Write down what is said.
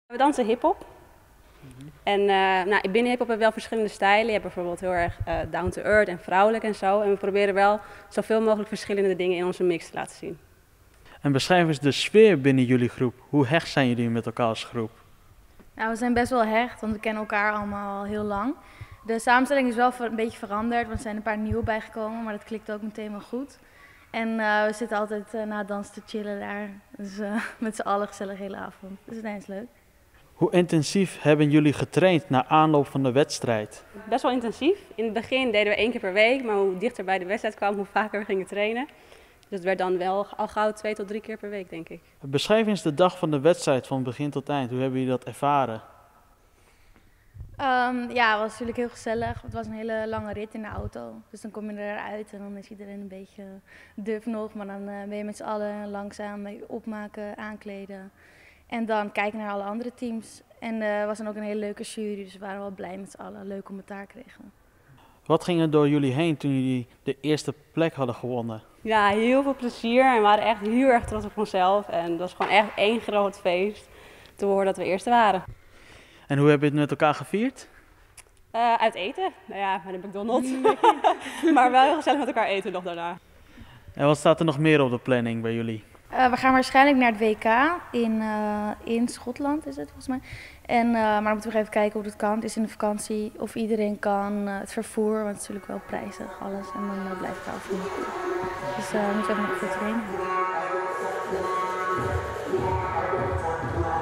We dansen hip-hop. En binnen hip-hop hebben we wel verschillende stijlen. Je hebt bijvoorbeeld heel erg down to earth en vrouwelijk en zo. En we proberen wel zoveel mogelijk verschillende dingen in onze mix te laten zien. En beschrijf eens de sfeer binnen jullie groep. Hoe hecht zijn jullie met elkaar als groep? Nou, we zijn best wel hecht, want we kennen elkaar allemaal al heel lang. De samenstelling is wel een beetje veranderd, want er zijn een paar nieuwe bijgekomen, maar dat klikt ook meteen wel goed. En we zitten altijd na het dansen te chillen daar, dus met z'n allen gezellig de hele avond. Dus het is leuk. Hoe intensief hebben jullie getraind na aanloop van de wedstrijd? Best wel intensief. In het begin deden we 1 keer per week, maar hoe dichter bij de wedstrijd kwam, hoe vaker we gingen trainen. Dus het werd dan wel al gauw 2 tot 3 keer per week, denk ik. Beschrijf eens de dag van de wedstrijd van begin tot eind. Hoe hebben jullie dat ervaren? Ja, het was natuurlijk heel gezellig. Het was een hele lange rit in de auto. Dus dan kom je eruit en dan is iedereen een beetje duf nog. Maar dan ben je met z'n allen langzaam opmaken, aankleden. En dan kijken naar alle andere teams. En er was dan ook een hele leuke jury, dus we waren wel blij met z'n allen. Leuk commentaar kregen. Wat ging er door jullie heen toen jullie de eerste plek hadden gewonnen? Ja, heel veel plezier en we waren echt heel erg trots op onszelf. En het was gewoon echt één groot feest te horen dat we eerste waren. En hoe heb je het met elkaar gevierd? Uit eten. Nou ja, bij de McDonald's. Maar wel heel gezellig met elkaar eten nog daarna. En wat staat er nog meer op de planning bij jullie? We gaan waarschijnlijk naar het WK in Schotland, is het volgens mij. Maar dan moeten we even kijken hoe dat kan. Het is in de vakantie, of iedereen kan. Het vervoer, want het is natuurlijk wel prijzig, alles. En dan blijf ik daarover doen. Dus we moeten even nog goed trainen.